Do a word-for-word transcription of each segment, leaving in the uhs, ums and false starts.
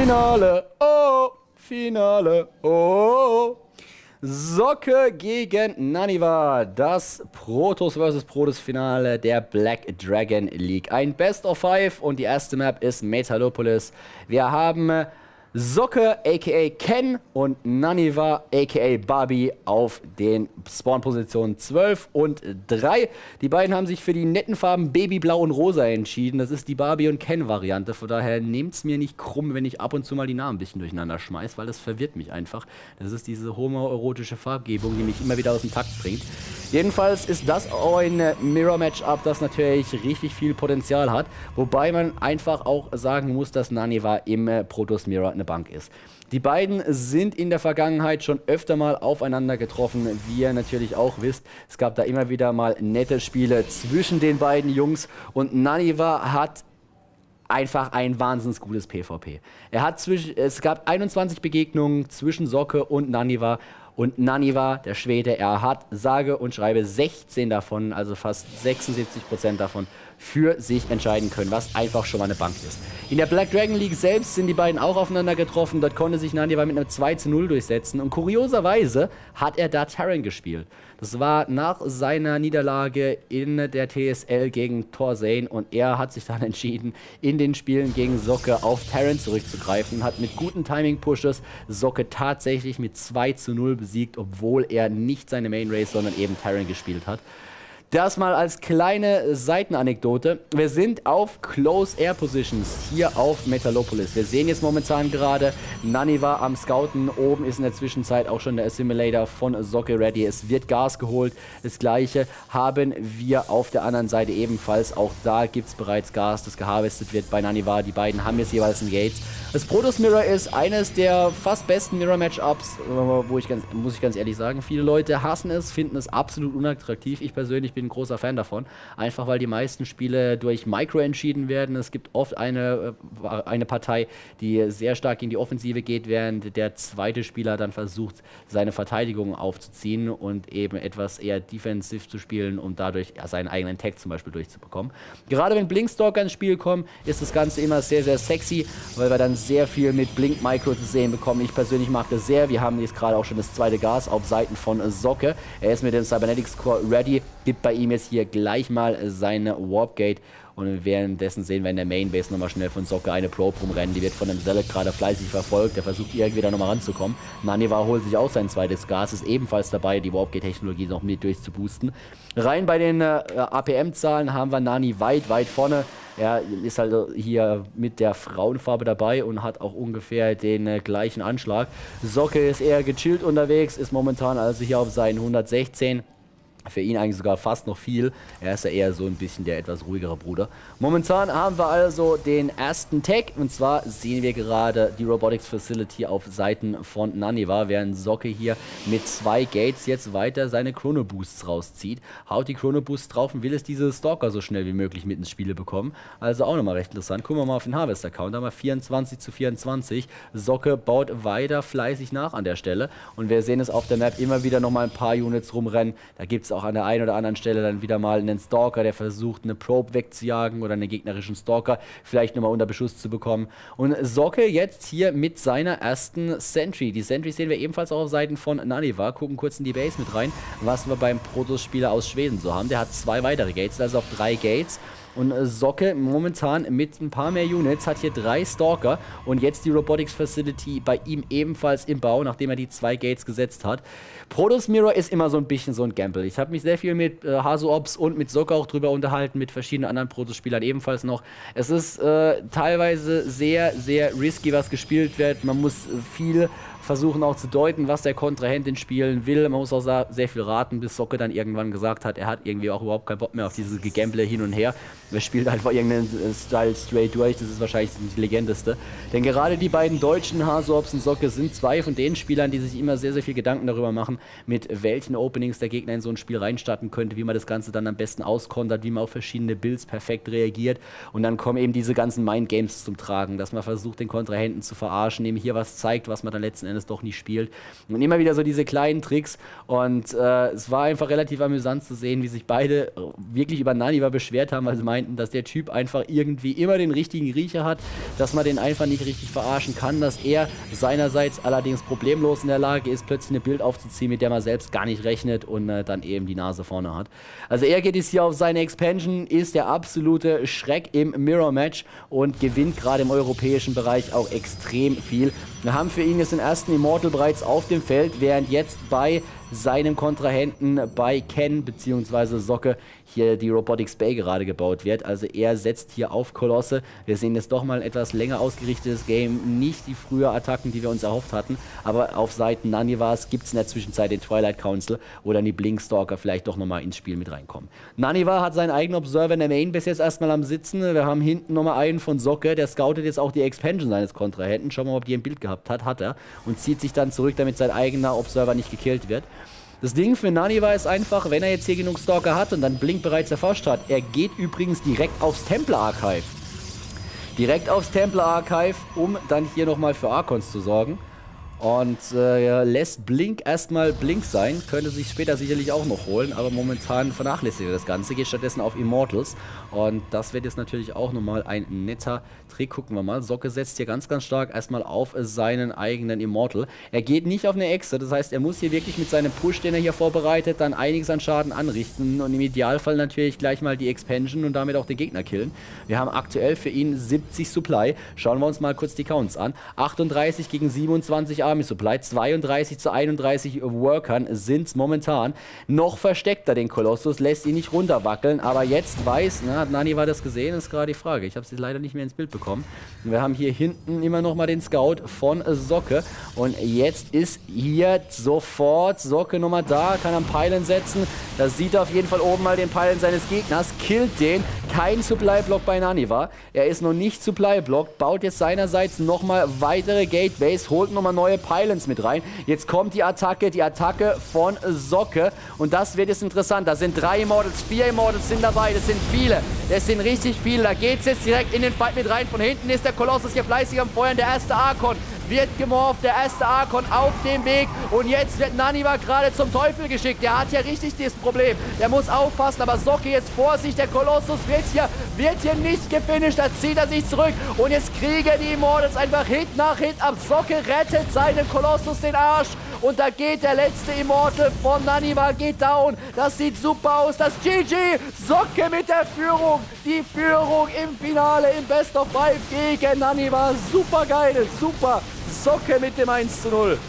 Finale, oh, Finale, oh. Socke gegen Naniva, das Protoss versus. Protoss Finale der Black Dragon League. Ein Best of Five und die erste Map ist Metalopolis. Wir haben Socke aka Ken und Naniva aka Barbie auf den Spawn-Positionen zwölf und drei. Die beiden haben sich für die netten Farben Babyblau und Rosa entschieden. Das ist die Barbie- und Ken-Variante. Von daher nehmt es mir nicht krumm, wenn ich ab und zu mal die Namen ein bisschen durcheinander schmeiß, weil das verwirrt mich einfach. Das ist diese homoerotische Farbgebung, die mich immer wieder aus dem Takt bringt. Jedenfalls ist das ein Mirror-Matchup, das natürlich richtig viel Potenzial hat. Wobei man einfach auch sagen muss, dass Naniva im Protoss Mirror eine Bank ist. Die beiden sind in der Vergangenheit schon öfter mal aufeinander getroffen, wie ihr natürlich auch wisst. Es gab da immer wieder mal nette Spiele zwischen den beiden Jungs und Naniva hat einfach ein wahnsinnig gutes PvP. Er hat zwischen, es gab einundzwanzig Begegnungen zwischen Socke und Naniva. Und Naniva, der Schwede, er hat sage und schreibe sechzehn davon, also fast sechsundsiebzig Prozent davon, für sich entscheiden können, was einfach schon mal eine Bank ist. In der Black Dragon League selbst sind die beiden auch aufeinander getroffen. Dort konnte sich Naniva mit einem zwei zu null durchsetzen. Und kurioserweise hat er da Terran gespielt. Das war nach seiner Niederlage in der T S L gegen Torzane. Und er hat sich dann entschieden, in den Spielen gegen Socke auf Terran zurückzugreifen. Hat mit guten Timing-Pushes Socke tatsächlich mit zwei zu null besiegt, obwohl er nicht seine Main Race, sondern eben Terran gespielt hat. Das mal als kleine Seitenanekdote. Wir sind auf Close Air Positions hier auf Metalopolis. Wir sehen jetzt momentan gerade Naniva am Scouten. Oben ist in der Zwischenzeit auch schon der Assimilator von Socke ready. Es wird Gas geholt. Das gleiche haben wir auf der anderen Seite ebenfalls. Auch da gibt es bereits Gas, das geharvestet wird bei Naniva. Die beiden haben jetzt jeweils einen Gates. Das Protoss Mirror ist eines der fast besten Mirror-Matchups, wo ich ganz, muss ich ganz ehrlich sagen, viele Leute hassen es, finden es absolut unattraktiv. Ich persönlich bin ein großer Fan davon, einfach weil die meisten Spiele durch Micro entschieden werden. Es gibt oft eine, eine Partei, die sehr stark in die Offensive geht, während der zweite Spieler dann versucht, seine Verteidigung aufzuziehen und eben etwas eher defensiv zu spielen, um dadurch seinen eigenen Tag zum Beispiel durchzubekommen. Gerade wenn Blinkstalker ins Spiel kommen, ist das Ganze immer sehr, sehr sexy, weil wir dann sehr viel mit Blink Micro zu sehen bekommen. Ich persönlich mag das sehr. Wir haben jetzt gerade auch schon das zweite Gas auf Seiten von Socke. Er ist mit dem Cybernetics Core ready, gibt bei ihm jetzt hier gleich mal seine Warpgate. Und währenddessen sehen wir in der Mainbase nochmal schnell von Socke eine Probe rumrennen. Die wird von dem Zelek gerade fleißig verfolgt. Der versucht irgendwie da nochmal ranzukommen. Naniva holt sich auch sein zweites Gas. Ist ebenfalls dabei, die Warpgate-Technologie noch mit durchzuboosten. Rein bei den äh, A P M-Zahlen haben wir Nani weit, weit vorne. Er ist halt hier mit der Frauenfarbe dabei und hat auch ungefähr den äh, gleichen Anschlag. Socke ist eher gechillt unterwegs, ist momentan also hier auf seinen hundertsechzehn. Für ihn eigentlich sogar fast noch viel. Er ist ja eher so ein bisschen der etwas ruhigere Bruder. Momentan haben wir also den ersten Tag. Und zwar sehen wir gerade die Robotics Facility auf Seiten von Naniva, während Socke hier mit zwei Gates jetzt weiter seine Chrono Boosts rauszieht. Haut die Chrono Boosts drauf und will es diese Stalker so schnell wie möglich mit ins Spiel bekommen. Also auch nochmal recht interessant. Gucken wir mal auf den Harvest-Account. Da haben wir vierundzwanzig zu vierundzwanzig. Socke baut weiter fleißig nach an der Stelle. Und wir sehen es auf der Map immer wieder nochmal ein paar Units rumrennen. Da gibt es auch an der einen oder anderen Stelle dann wieder mal einen Stalker, der versucht, eine Probe wegzujagen oder einen gegnerischen Stalker vielleicht nochmal unter Beschuss zu bekommen. Und Socke jetzt hier mit seiner ersten Sentry. Die Sentry sehen wir ebenfalls auch auf Seiten von Naniva. Gucken kurz in die Base mit rein, was wir beim Protoss-Spieler aus Schweden so haben. Der hat zwei weitere Gates, also auf drei Gates. Und Socke momentan mit ein paar mehr Units hat hier drei Stalker und jetzt die Robotics Facility bei ihm ebenfalls im Bau, nachdem er die zwei Gates gesetzt hat. Protoss Mirror ist immer so ein bisschen so ein Gamble. Ich habe mich sehr viel mit äh, Haso-Ops und mit Socke auch drüber unterhalten, mit verschiedenen anderen Protoss-Spielern ebenfalls noch. Es ist äh, teilweise sehr, sehr risky, was gespielt wird. Man muss viel versuchen auch zu deuten, was der Kontrahent in Spielen will. Man muss auch sehr viel raten, bis Socke dann irgendwann gesagt hat, er hat irgendwie auch überhaupt keinen Bock mehr auf dieses Gegamble hin und her. Er spielt einfach irgendeinen Style straight durch. Das ist wahrscheinlich die legendeste. Denn gerade die beiden deutschen Haso-Ops und Socke sind zwei von den Spielern, die sich immer sehr, sehr viel Gedanken darüber machen, mit welchen Openings der Gegner in so ein Spiel reinstarten könnte, wie man das Ganze dann am besten auskontert, wie man auf verschiedene Builds perfekt reagiert. Und dann kommen eben diese ganzen Mindgames zum Tragen, dass man versucht, den Kontrahenten zu verarschen, ihm hier was zeigt, was man dann letzten letzten Endes doch nicht spielt. Und immer wieder so diese kleinen Tricks. Und äh, es war einfach relativ amüsant zu sehen, wie sich beide wirklich über Naniva beschwert haben, weil sie meinten, dass der Typ einfach irgendwie immer den richtigen Riecher hat, dass man den einfach nicht richtig verarschen kann, dass er seinerseits allerdings problemlos in der Lage ist, plötzlich eine Bild aufzuziehen, mit der man selbst gar nicht rechnet und äh, dann eben die Nase vorne hat. Also er geht jetzt hier auf seine Expansion, ist der absolute Schreck im Mirror-Match und gewinnt gerade im europäischen Bereich auch extrem viel. Wir haben für ihn jetzt den ersten Immortal bereits auf dem Feld, während jetzt bei seinem Kontrahenten bei Ken bzw. Socke hier die Robotics Bay gerade gebaut wird. Also er setzt hier auf Kolosse. Wir sehen jetzt doch mal ein etwas länger ausgerichtetes Game. Nicht die früher Attacken, die wir uns erhofft hatten. Aber auf Seiten Nanivas gibt es in der Zwischenzeit den Twilight Council, wo dann die Blinkstalker vielleicht doch nochmal ins Spiel mit reinkommen. Naniva hat seinen eigenen Observer in der Main bis jetzt erstmal am Sitzen. Wir haben hinten nochmal einen von Socke. Der scoutet jetzt auch die Expansion seines Kontrahenten. Schauen wir mal, ob die ein Bild gehabt hat. Hat er. Und zieht sich dann zurück, damit sein eigener Observer nicht gekillt wird. Das Ding für Naniva ist einfach, wenn er jetzt hier genug Stalker hat und dann Blink bereits erforscht hat, er geht übrigens direkt aufs Templar Archive. Direkt aufs Templar Archive, um dann hier nochmal für Archons zu sorgen. Und äh, lässt Blink erstmal Blink sein, könnte sich später sicherlich auch noch holen, aber momentan vernachlässigt er das Ganze, geht stattdessen auf Immortals. Und das wird jetzt natürlich auch nochmal ein netter Trick, gucken wir mal. Socke setzt hier ganz, ganz stark erstmal auf seinen eigenen Immortal. Er geht nicht auf eine Exe, das heißt, er muss hier wirklich mit seinem Push, den er hier vorbereitet, dann einiges an Schaden anrichten und im Idealfall natürlich gleich mal die Expansion und damit auch den Gegner killen. Wir haben aktuell für ihn siebzig Supply, schauen wir uns mal kurz die Counts an. achtunddreißig gegen siebenundzwanzig Army Supply, zweiunddreißig zu einunddreißig Workern sind es momentan. Noch versteckt er den Kolossus, lässt ihn nicht runterwackeln, aber jetzt weiß, na, hat Naniva das gesehen, ist gerade die Frage. Ich habe sie leider nicht mehr ins Bild bekommen. Wir haben hier hinten immer noch mal den Scout von Socke und jetzt ist hier sofort Socke nochmal da, kann am Pylon setzen. Da sieht er auf jeden Fall oben mal den Pylon seines Gegners, killt den. Kein Supply-Block bei Naniva. Er ist noch nicht Supply-Block, baut jetzt seinerseits nochmal weitere Gateways, holt nochmal neue Pylons mit rein. Jetzt kommt die Attacke, die Attacke von Socke und das wird jetzt interessant. Da sind drei Immortals, vier Immortals sind dabei, das sind viele. Das sind richtig viele. Da geht es jetzt direkt in den Fight mit rein. Von hinten ist der Kolossus hier fleißig am Feuern. Der erste Archon wird gemorpht. Der erste Archon auf dem Weg. Und jetzt wird Naniva gerade zum Teufel geschickt. Der hat ja richtig dieses Problem. Der muss aufpassen. Aber Socke jetzt Vorsicht. Der Kolossus wird hier, wird hier nicht gefinisht. Da zieht er sich zurück. Und jetzt kriegen die Immortals einfach Hit nach Hit ab. Socke rettet seinem Kolossus den Arsch. Und da geht der letzte Immortal von Naniva, geht down. Das sieht super aus. Das G G. Socke mit der Führung. Die Führung im Finale im Best of Five gegen Naniva. Super geil. Super. Socke mit dem eins zu null.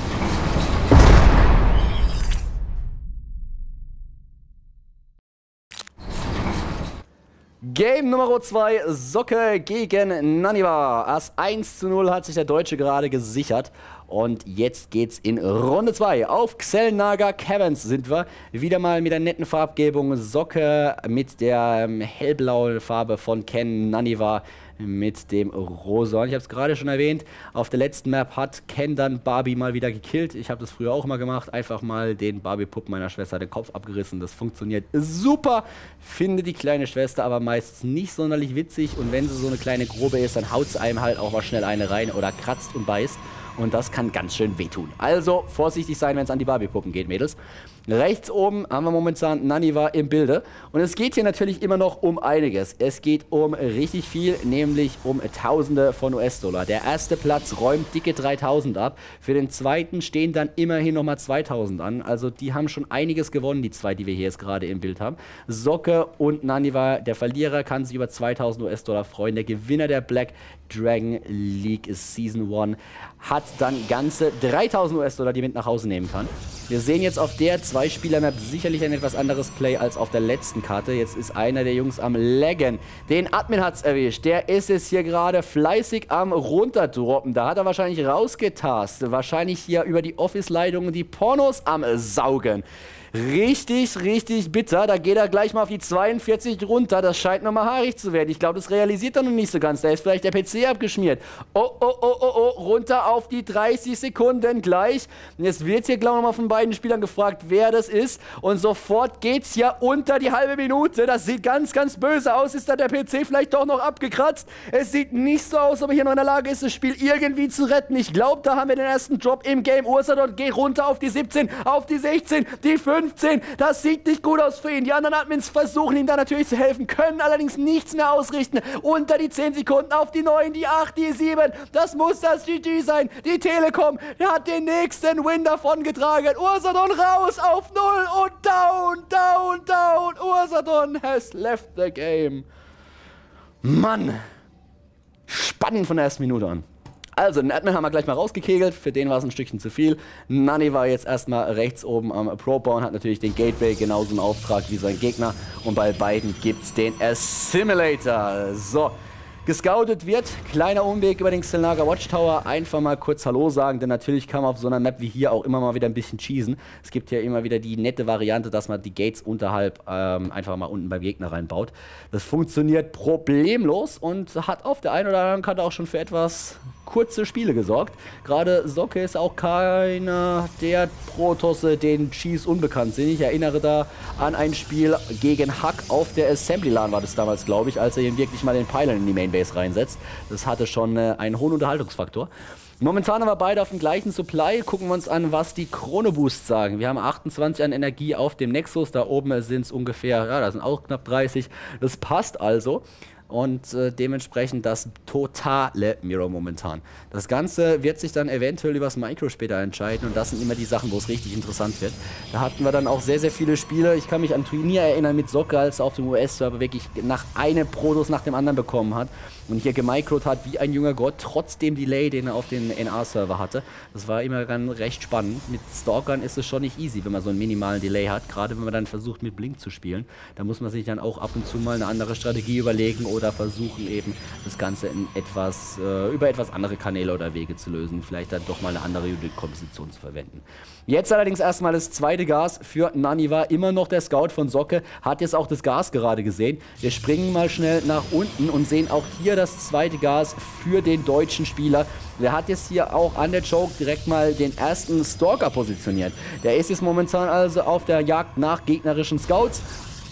Game Nummer zwei, Socke gegen Naniva. Das eins zu null hat sich der Deutsche gerade gesichert. Und jetzt geht's in Runde zwei. Auf Xel'Naga Caverns sind wir. Wieder mal mit einer netten Farbgebung. Socke mit der ähm, hellblauen Farbe von Ken, Naniva mit dem Rosa. Ich habe es gerade schon erwähnt, auf der letzten Map hat Ken dann Barbie mal wieder gekillt. Ich habe das früher auch mal gemacht. Einfach mal den Barbie-Puppen meiner Schwester den Kopf abgerissen. Das funktioniert super. Finde die kleine Schwester aber meistens nicht sonderlich witzig. Und wenn sie so eine kleine Grobe ist, dann haut sie einem halt auch mal schnell eine rein oder kratzt und beißt. Und das kann ganz schön wehtun. Also vorsichtig sein, wenn es an die Barbie-Puppen geht, Mädels. Rechts oben haben wir momentan Naniva im Bilde. Und es geht hier natürlich immer noch um einiges. Es geht um richtig viel, nämlich um Tausende von U S-Dollar. Der erste Platz räumt dicke dreitausend ab. Für den zweiten stehen dann immerhin nochmal zweitausend an. Also die haben schon einiges gewonnen, die zwei, die wir hier jetzt gerade im Bild haben. Socke und Naniva, der Verlierer kann sich über zweitausend U S-Dollar freuen. Der Gewinner der Black Dragon League Season eins hat dann ganze dreitausend U S-Dollar, die mit nach Hause nehmen kann. Wir sehen jetzt auf der Zwei-Spieler-Map sicherlich ein etwas anderes Play als auf der letzten Karte. Jetzt ist einer der Jungs am Laggen. Den Admin hat's erwischt. Der ist jetzt hier gerade fleißig am Runterdroppen. Da hat er wahrscheinlich rausgetastet. Wahrscheinlich hier über die Office-Leitungen die Pornos am Saugen. Richtig, richtig bitter. Da geht er gleich mal auf die zweiundvierzig runter. Das scheint nochmal haarig zu werden. Ich glaube, das realisiert er noch nicht so ganz. Da ist vielleicht der P C abgeschmiert. Oh, oh, oh, oh, oh. Runter auf die dreißig Sekunden gleich. Und jetzt wird hier, glaube ich, nochmal von beiden Spielern gefragt, wer das ist. Und sofort geht's ja unter die halbe Minute. Das sieht ganz, ganz böse aus. Ist da der P C vielleicht doch noch abgekratzt? Es sieht nicht so aus, ob er hier noch in der Lage ist, das Spiel irgendwie zu retten. Ich glaube, da haben wir den ersten Drop im Game. Ursadon geht runter auf die siebzehn, auf die sechzehn, die fünfzehn. Das sieht nicht gut aus für ihn. Die anderen Admins versuchen ihm da natürlich zu helfen, können allerdings nichts mehr ausrichten. Unter die zehn Sekunden, auf die neun, die acht, die sieben. Das muss das G G sein. Die Telekom hat den nächsten Win davon getragen. Ursadon raus auf null und down, down, down. Ursadon has left the game. Mann. Spannend von der ersten Minute an. Also, den Admin haben wir gleich mal rausgekegelt, für den war es ein Stückchen zu viel. Nani war jetzt erstmal rechts oben am Probe und hat natürlich den Gateway, genauso einen Auftrag wie sein Gegner. Und bei beiden gibt es den Assimilator. So, gescoutet wird, kleiner Umweg über den Xel'Naga Watchtower, einfach mal kurz Hallo sagen, denn natürlich kann man auf so einer Map wie hier auch immer mal wieder ein bisschen cheesen. Es gibt ja immer wieder die nette Variante, dass man die Gates unterhalb ähm, einfach mal unten beim Gegner reinbaut. Das funktioniert problemlos und hat auf der einen oder anderen Kante auch schon für etwas kurze Spiele gesorgt. Gerade Socke ist auch keiner der Protosse, denen Cheese unbekannt sind. Ich erinnere da an ein Spiel gegen Hack auf der Assembly LAN war das damals, glaube ich, als er ihn wirklich mal den Pylon in die Mainbase reinsetzt. Das hatte schon äh, einen hohen Unterhaltungsfaktor. Momentan haben wir beide auf dem gleichen Supply. Gucken wir uns an, was die Chrono Boosts sagen. Wir haben achtundzwanzig an Energie auf dem Nexus. Da oben sind es ungefähr, ja, da sind auch knapp dreißig. Das passt also. Und äh, dementsprechend das totale Mirror momentan. Das Ganze wird sich dann eventuell über das Micro später entscheiden. Und das sind immer die Sachen, wo es richtig interessant wird. Da hatten wir dann auch sehr, sehr viele Spiele. Ich kann mich an Turnier erinnern mit Socke, als er auf dem U S-Server wirklich nach einem Protoss nach dem anderen bekommen hat. Und hier gemicrot hat wie ein junger Gott, trotz dem Delay, den er auf den N A-Server hatte. Das war immer dann recht spannend. Mit Stalkern ist es schon nicht easy, wenn man so einen minimalen Delay hat. Gerade wenn man dann versucht, mit Blink zu spielen. Da muss man sich dann auch ab und zu mal eine andere Strategie überlegen oder versuchen eben das Ganze in etwas, äh, über etwas andere Kanäle oder Wege zu lösen. Vielleicht dann doch mal eine andere Unit-Komposition zu verwenden. Jetzt allerdings erstmal das zweite Gas für Naniwa. Immer noch der Scout von Socke. Hat jetzt auch das Gas gerade gesehen. Wir springen mal schnell nach unten und sehen auch hier das zweite Gas für den deutschen Spieler. Der hat jetzt hier auch an der Choke direkt mal den ersten Stalker positioniert. Der ist jetzt momentan also auf der Jagd nach gegnerischen Scouts.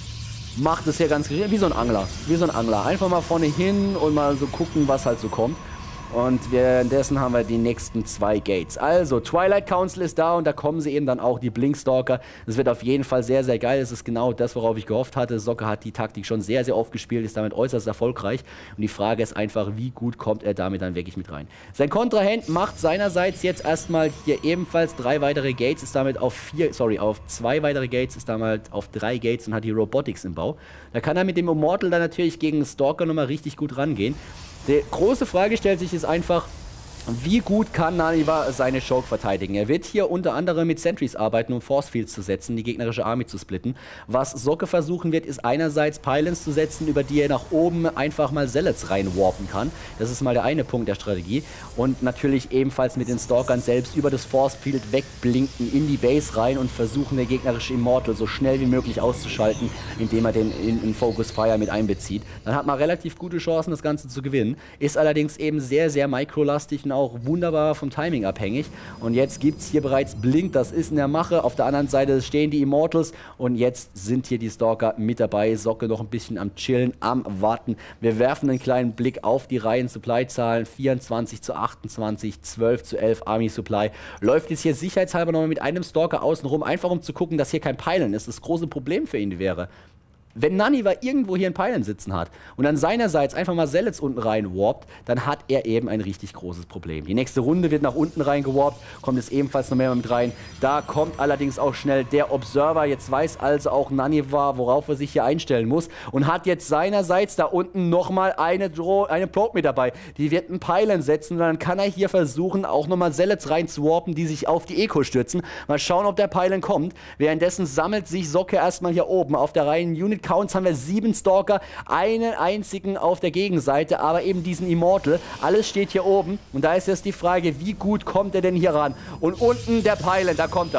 Macht es hier ganz wie so ein Angler. Wie so ein Angler. Einfach mal vorne hin und mal so gucken, was halt so kommt. Und währenddessen haben wir die nächsten zwei Gates. Also, Twilight Council ist da und da kommen sie eben dann auch, die Blinkstalker. Das wird auf jeden Fall sehr, sehr geil. Das ist genau das, worauf ich gehofft hatte. Socke hat die Taktik schon sehr, sehr oft gespielt, ist damit äußerst erfolgreich. Und die Frage ist einfach, wie gut kommt er damit dann wirklich mit rein. Sein Kontrahent macht seinerseits jetzt erstmal hier ebenfalls drei weitere Gates, ist damit auf vier, sorry, auf zwei weitere Gates, ist damit auf drei Gates und hat die Robotics im Bau. Da kann er mit dem Immortal dann natürlich gegen Stalker nochmal richtig gut rangehen. Die große Frage stellt sich jetzt einfach, wie gut kann Naniwa seine Choke verteidigen? Er wird hier unter anderem mit Sentries arbeiten, um Force Fields zu setzen, die gegnerische Army zu splitten. Was Socke versuchen wird, ist einerseits Pylons zu setzen, über die er nach oben einfach mal Zealots reinwarpen kann. Das ist mal der eine Punkt der Strategie. Und natürlich ebenfalls mit den Stalkern selbst über das Force Field wegblinken in die Base rein und versuchen, der gegnerische Immortal so schnell wie möglich auszuschalten, indem er den in, in Focus Fire mit einbezieht. Dann hat man relativ gute Chancen, das Ganze zu gewinnen. Ist allerdings eben sehr, sehr microlastig und auch wunderbar vom Timing abhängig. Und jetzt gibt es hier bereits Blink, das ist in der Mache. Auf der anderen Seite stehen die Immortals und jetzt sind hier die Stalker mit dabei. Socke noch ein bisschen am Chillen, am Warten. Wir werfen einen kleinen Blick auf die Reihen Supply-Zahlen. vierundzwanzig zu achtundzwanzig, zwölf zu elf Army Supply. Läuft jetzt hier sicherheitshalber nochmal mit einem Stalker außenrum, einfach um zu gucken, dass hier kein Pylon ist. Das große Problem für ihn wäre, wenn Naniwa irgendwo hier einen Pylon sitzen hat und dann seinerseits einfach mal Zealots unten rein warpt, dann hat er eben ein richtig großes Problem. Die nächste Runde wird nach unten rein gewarpt, kommt es ebenfalls noch mehr mit rein. Da kommt allerdings auch schnell der Observer. Jetzt weiß also auch Naniwa, worauf er sich hier einstellen muss und hat jetzt seinerseits da unten nochmal eine, eine Probe mit dabei. Die wird einen Pylon setzen und dann kann er hier versuchen, auch nochmal Zealots rein zu warpen, die sich auf die Eco stürzen. Mal schauen, ob der Pylon kommt. Währenddessen sammelt sich Socke erstmal hier oben auf der Reihen Unit Counts haben wir sieben Stalker, einen einzigen auf der Gegenseite, aber eben diesen Immortal. Alles steht hier oben und da ist jetzt die Frage, wie gut kommt er denn hier ran? Und unten der Pylon, da kommt er.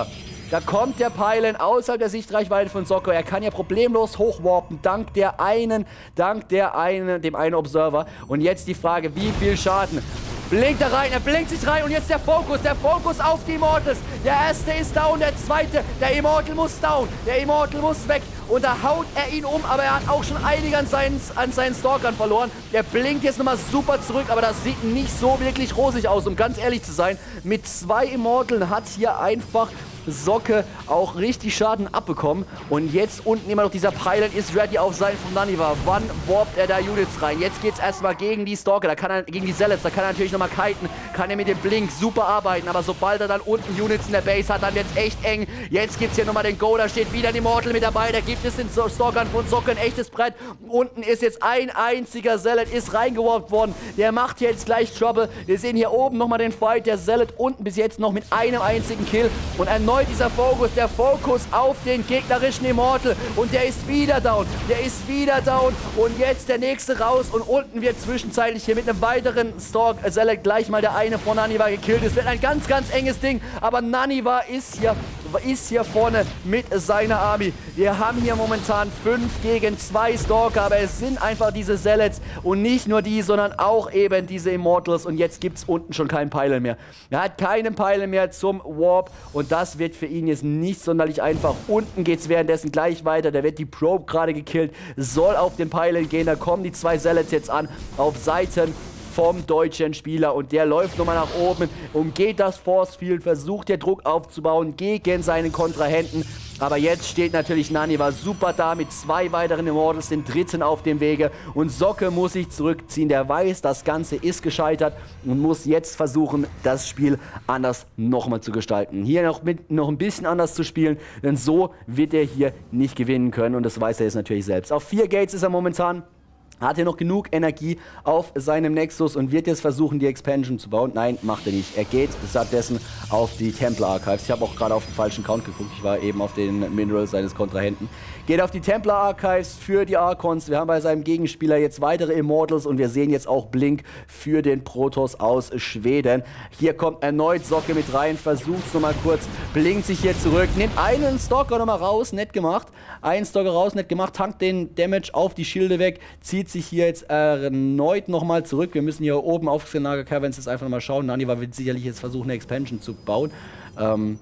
Da kommt der Pylon außerhalb der Sichtreichweite von Socke. Er kann ja problemlos hochwarpen, dank der einen, dank der einen, dem einen Observer. Und jetzt die Frage, wie viel Schaden? Blinkt er rein, er blinkt sich rein und jetzt der Fokus, der Fokus auf die Immortals. Der erste ist down, der zweite, der Immortal muss down, der Immortal muss weg. Und da haut er ihn um, aber er hat auch schon einige an seinen, an seinen Stalkern verloren. Der blinkt jetzt nochmal super zurück, aber das sieht nicht so wirklich rosig aus, um ganz ehrlich zu sein. Mit zwei Immortalen hat hier einfach Socke auch richtig Schaden abbekommen. Und jetzt unten immer noch dieser Pylon ist ready auf Seiten von Naniwa. Wann warpt er da Units rein? Jetzt geht es erstmal gegen die Stalker, da kann er, gegen die Zealots, da kann er natürlich nochmal kiten, kann er mit dem Blink super arbeiten. Aber sobald er dann unten Units in der Base hat, dann wird es echt eng. Jetzt gibt es hier nochmal den Go, da steht wieder ein Immortal mit dabei, da gibt es den Stalkern von Socke ein echtes Brett. Unten ist jetzt ein einziger Zealot, ist reingewarpt worden. Der macht jetzt gleich Trouble. Wir sehen hier oben nochmal den Fight, der Zealot unten bis jetzt noch mit einem einzigen Kill. Und erneut dieser Fokus, der Fokus auf den gegnerischen Immortal. Und der ist wieder down, der ist wieder down. Und jetzt der nächste raus. Und unten wird zwischenzeitlich hier mit einem weiteren Stalk äh, Zealot gleich mal der eine von Naniwa gekillt. Es wird ein ganz, ganz enges Ding. Aber Naniwa ist hier, ist hier vorne mit seiner Army. Wir haben hier momentan fünf gegen zwei Stalker. Aber es sind einfach diese Zealots. Und nicht nur die, sondern auch eben diese Immortals. Und jetzt gibt es unten schon keinen Pylon mehr. Er hat keinen Pylon mehr zum Warp. Und das wird für ihn jetzt nicht sonderlich einfach. Unten geht es währenddessen gleich weiter. Da wird die Probe gerade gekillt. Soll auf den Pylon gehen. Da kommen die zwei Zealots jetzt an. Auf Seiten vom deutschen Spieler. Und der läuft nochmal nach oben. Umgeht das Force Field. Versucht der Druck aufzubauen gegen seinen Kontrahenten. Aber jetzt steht natürlich Naniwa super da mit zwei weiteren Immortals, den dritten auf dem Wege. Und Socke muss sich zurückziehen. Der weiß, das Ganze ist gescheitert und muss jetzt versuchen, das Spiel anders nochmal zu gestalten. Hier noch, mit, noch ein bisschen anders zu spielen, denn so wird er hier nicht gewinnen können. Und das weiß er jetzt natürlich selbst. Auf vier Gates ist er momentan. Hat er noch genug Energie auf seinem Nexus und wird jetzt versuchen, die Expansion zu bauen? Nein, macht er nicht. Er geht stattdessen auf die Templar Archives. Ich habe auch gerade auf den falschen Count geguckt. Ich war eben auf den Minerals seines Kontrahenten. Geht auf die Templar Archives für die Archons. Wir haben bei seinem Gegenspieler jetzt weitere Immortals und wir sehen jetzt auch Blink für den Protoss aus Schweden. Hier kommt erneut Socke mit rein, versucht es nochmal kurz, blinkt sich hier zurück, nimmt einen Stalker nochmal raus, nett gemacht. Einen Stalker raus, nett gemacht, tankt den Damage auf die Schilde weg, zieht sich hier jetzt erneut nochmal zurück. Wir müssen hier oben auf Xenaga Caverns jetzt einfach nochmal schauen. Naniwa wird sicherlich jetzt versuchen, eine Expansion zu bauen. Ähm,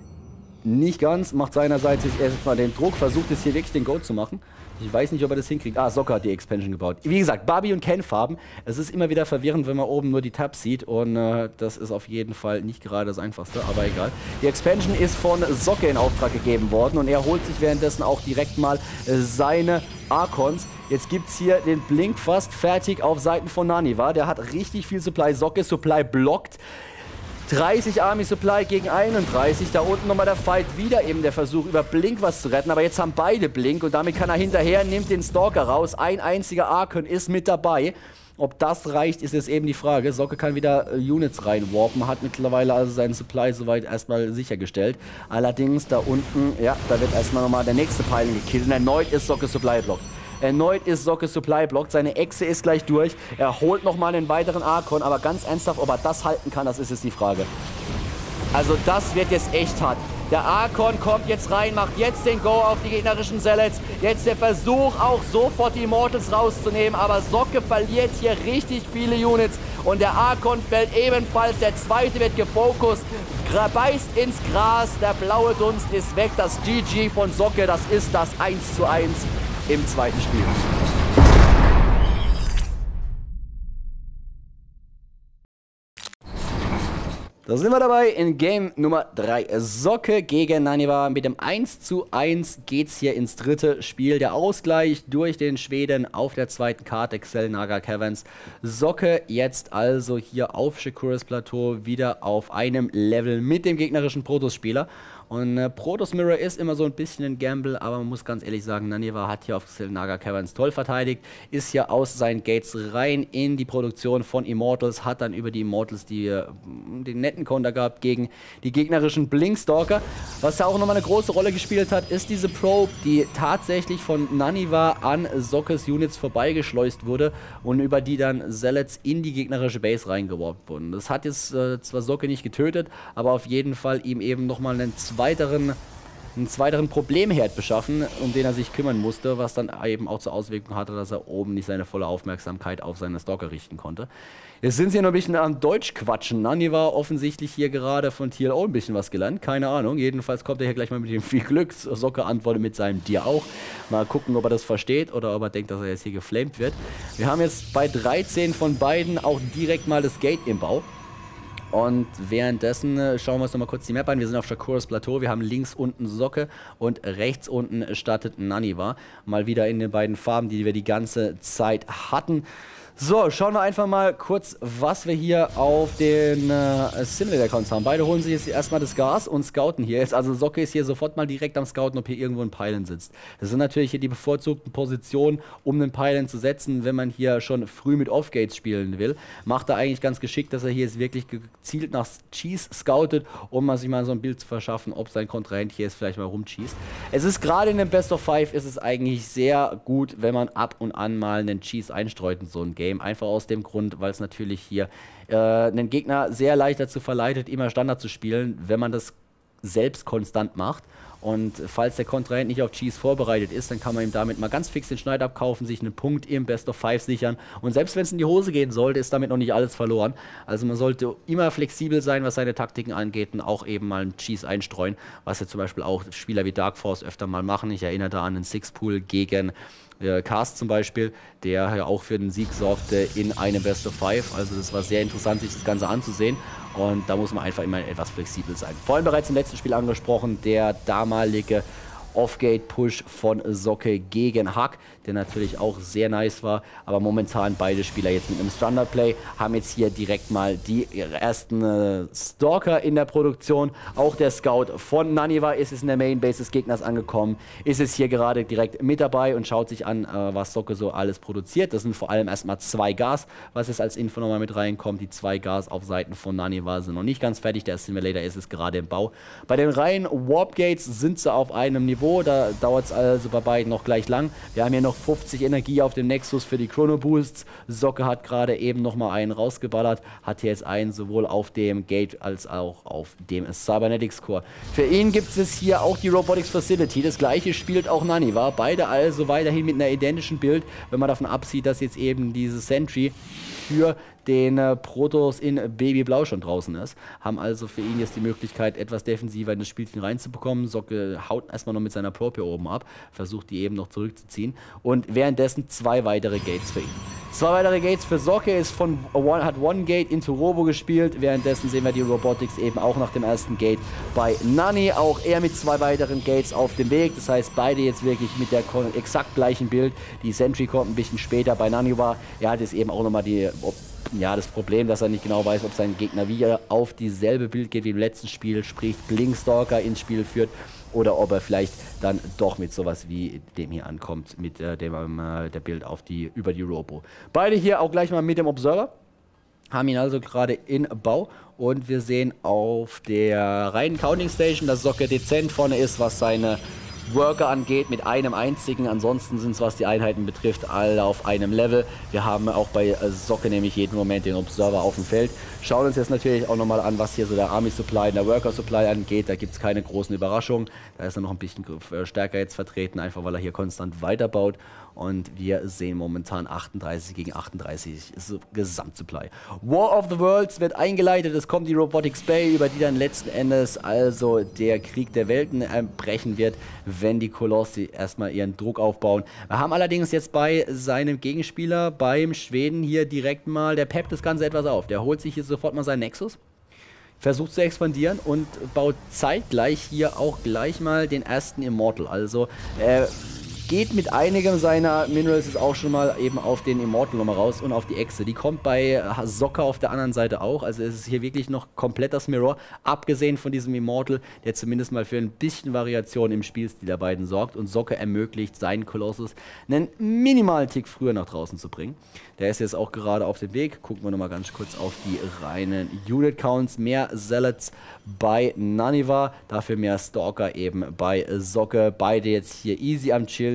nicht ganz, macht seinerseits jetzt erstmal den Druck, versucht jetzt hier wirklich den Go zu machen. Ich weiß nicht, ob er das hinkriegt. Ah, Socke hat die Expansion gebaut. Wie gesagt, Barbie und Ken Farben. Es ist immer wieder verwirrend, wenn man oben nur die Tabs sieht. Und äh, das ist auf jeden Fall nicht gerade das Einfachste, aber egal. Die Expansion ist von Socke in Auftrag gegeben worden. Und er holt sich währenddessen auch direkt mal äh, seine Archons. Jetzt gibt es hier den Blink fast fertig auf Seiten von Naniwa. Der hat richtig viel Supply. Socke Supply blockt. dreißig Army Supply gegen einunddreißig. Da unten nochmal der Fight. Wieder eben der Versuch, über Blink was zu retten. Aber jetzt haben beide Blink und damit kann er hinterher, nimmt den Stalker raus. Ein einziger Archon ist mit dabei. Ob das reicht, ist jetzt eben die Frage. Socke kann wieder äh, Units reinwarpen, hat mittlerweile also seinen Supply soweit erstmal sichergestellt. Allerdings da unten, ja, da wird erstmal nochmal der nächste Pylon gekillt. Und erneut ist Socke Supply blockt. Erneut ist Socke Supply blockt. Seine Echse ist gleich durch. Er holt nochmal einen weiteren Archon. Aber ganz ernsthaft, ob er das halten kann, das ist jetzt die Frage. Also das wird jetzt echt hart. Der Archon kommt jetzt rein, macht jetzt den Go auf die gegnerischen Zealots. Jetzt der Versuch, auch sofort die Immortals rauszunehmen. Aber Socke verliert hier richtig viele Units. Und der Archon fällt ebenfalls. Der zweite wird gefokust. Beißt ins Gras. Der blaue Dunst ist weg. Das G G von Socke, das ist das eins zu eins im zweiten Spiel. Da sind wir dabei in Game Nummer drei. Socke gegen Naniwa. Mit dem eins zu eins geht es hier ins dritte Spiel. Der Ausgleich durch den Schweden auf der zweiten Karte, Xenaga Caverns. Socke jetzt also hier auf Shakuras Plateau wieder auf einem Level mit dem gegnerischen Protoss-Spieler. Und äh, Protoss Mirror ist immer so ein bisschen ein Gamble, aber man muss ganz ehrlich sagen, Naniwa hat hier auf Xenaga Caverns toll verteidigt, ist ja aus seinen Gates rein in die Produktion von Immortals, hat dann über die Immortals die, äh, den netten Counter gehabt gegen die gegnerischen Blinkstalker. Was ja auch nochmal eine große Rolle gespielt hat, ist diese Probe, die tatsächlich von Naniwa an Sockes Units vorbeigeschleust wurde und über die dann Zealots in die gegnerische Base reingeworfen wurden. Das hat jetzt äh, zwar Socke nicht getötet, aber auf jeden Fall ihm eben nochmal einen weiteren, einen weiteren Problemherd beschaffen, um den er sich kümmern musste, was dann eben auch zur Auswirkung hatte, dass er oben nicht seine volle Aufmerksamkeit auf seine Stalker richten konnte. Jetzt sind sie noch ein bisschen am Deutsch quatschen. Nani war offensichtlich hier gerade von T L O ein bisschen was gelernt. Keine Ahnung. Jedenfalls kommt er hier gleich mal mit dem viel Glück. Socke antwortet mit seinem Dir auch. Mal gucken, ob er das versteht oder ob er denkt, dass er jetzt hier geflamed wird. Wir haben jetzt bei dreizehn von beiden auch direkt mal das Gate im Bau. Und währenddessen äh, schauen wir uns nochmal kurz die Map an. Wir sind auf Shakuras Plateau. Wir haben links unten Socke und rechts unten startet Naniwa. Mal wieder in den beiden Farben, die wir die ganze Zeit hatten. So, schauen wir einfach mal kurz, was wir hier auf den äh, Simulator-Accounts haben. Beide holen sich jetzt erstmal das Gas und scouten hier. Jetzt, also Socke ist hier sofort mal direkt am Scouten, ob hier irgendwo ein Pylon sitzt. Das sind natürlich hier die bevorzugten Positionen, um einen Pylon zu setzen, wenn man hier schon früh mit Off-Gates spielen will. Macht er eigentlich ganz geschickt, dass er hier jetzt wirklich gezielt nach Cheese scoutet, um sich mal so ein Bild zu verschaffen, ob sein Kontrahent hier jetzt vielleicht mal rumcheest. Es ist gerade in dem Best of Five ist es eigentlich sehr gut, wenn man ab und an mal einen Cheese einstreut in so ein Game. Einfach aus dem Grund, weil es natürlich hier äh, einen Gegner sehr leicht dazu verleitet, immer Standard zu spielen, wenn man das selbst konstant macht. Und falls der Kontrahent nicht auf Cheese vorbereitet ist, dann kann man ihm damit mal ganz fix den Schneid abkaufen, sich einen Punkt im Best of Five sichern. Und selbst wenn es in die Hose gehen sollte, ist damit noch nicht alles verloren. Also man sollte immer flexibel sein, was seine Taktiken angeht und auch eben mal einen Cheese einstreuen, was ja zum Beispiel auch Spieler wie Dark Force öfter mal machen. Ich erinnere da an den Six-Pool gegen äh, Cast zum Beispiel, der ja auch für den Sieg sorgte in einem Best of Five. Also das war sehr interessant, sich das Ganze anzusehen. Und da muss man einfach immer etwas flexibel sein. Vorhin bereits im letzten Spiel angesprochen, der damalige Off-Gate-Push von Socke gegen Hack, der natürlich auch sehr nice war, aber momentan beide Spieler jetzt mit einem Standard-Play, haben jetzt hier direkt mal die ersten äh, Stalker in der Produktion. Auch der Scout von Naniwa ist es in der Main-Base des Gegners angekommen, ist es hier gerade direkt mit dabei und schaut sich an, äh, was Socke so alles produziert. Das sind vor allem erstmal zwei Gas, was jetzt als Info nochmal mit reinkommt. Die zwei Gas auf Seiten von Naniwa sind noch nicht ganz fertig, der Simulator ist es gerade im Bau. Bei den reinen Warp-Gates sind sie auf einem Niveau. Da dauert es also bei beiden noch gleich lang. Wir haben hier noch fünfzig Energie auf dem Nexus für die Chrono Boosts. Socke hat gerade eben nochmal einen rausgeballert. Hat hier jetzt einen sowohl auf dem Gate als auch auf dem Cybernetics Core. Für ihn gibt es hier auch die Robotics Facility. Das gleiche spielt auch Naniwa. Beide also weiterhin mit einer identischen Bild, wenn man davon absieht, dass jetzt eben diese Sentry für den äh, Protoss in Babyblau schon draußen ist. Haben also für ihn jetzt die Möglichkeit, etwas defensiver in das Spielchen reinzubekommen. Socke haut erstmal noch mit seiner Probe hier oben ab, versucht die eben noch zurückzuziehen. Und währenddessen zwei weitere Gates für ihn. Zwei weitere Gates für Socke, ist von one, hat One Gate into Robo gespielt. Währenddessen sehen wir die Robotics eben auch nach dem ersten Gate bei Nani. Auch er mit zwei weiteren Gates auf dem Weg. Das heißt, beide jetzt wirklich mit der exakt gleichen Bild. Die Sentry kommt ein bisschen später bei Nani war. Er hat jetzt eben auch nochmal die... Ja, das Problem, dass er nicht genau weiß, ob sein Gegner wieder auf dieselbe Bild geht wie im letzten Spiel, sprich Blinkstalker ins Spiel führt, oder ob er vielleicht dann doch mit sowas wie dem hier ankommt, mit äh, dem äh, der Bild auf die, über die Robo. Beide hier auch gleich mal mit dem Observer, haben ihn also gerade in Bau, und wir sehen auf der reinen Counting Station, dass Socke dezent vorne ist, was seine Worker angeht, mit einem einzigen. Ansonsten sind es, was die Einheiten betrifft, alle auf einem Level. Wir haben auch bei Socke nämlich jeden Moment den Observer auf dem Feld. Schauen uns jetzt natürlich auch nochmal an, was hier so der Army Supply und der Worker Supply angeht. Da gibt es keine großen Überraschungen. Da ist er noch ein bisschen stärker jetzt vertreten, einfach weil er hier konstant weiterbaut. Und wir sehen momentan achtunddreißig gegen achtunddreißig Gesamtsupply. War of the Worlds wird eingeleitet. Es kommt die Robotics Bay, über die dann letzten Endes also der Krieg der Welten brechen wird, wenn die Kolossi erstmal ihren Druck aufbauen. Wir haben allerdings jetzt bei seinem Gegenspieler, beim Schweden, hier direkt mal, der peppt das Ganze etwas auf. Der holt sich hier sofort mal seinen Nexus, versucht zu expandieren und baut zeitgleich hier auch gleich mal den ersten Immortal. Also, äh, geht mit einigem seiner Minerals ist auch schon mal eben auf den Immortal nochmal raus und auf die Echse. Die kommt bei Socke auf der anderen Seite auch. Also es ist hier wirklich noch komplett das Mirror. Abgesehen von diesem Immortal, der zumindest mal für ein bisschen Variation im Spielstil der beiden sorgt. Und Socke ermöglicht seinen Colossus einen minimalen Tick früher nach draußen zu bringen. Der ist jetzt auch gerade auf dem Weg. Gucken wir nochmal ganz kurz auf die reinen Unit Counts. Mehr Zealots bei Naniwa, dafür mehr Stalker eben bei Socke. Beide jetzt hier easy am Chillen.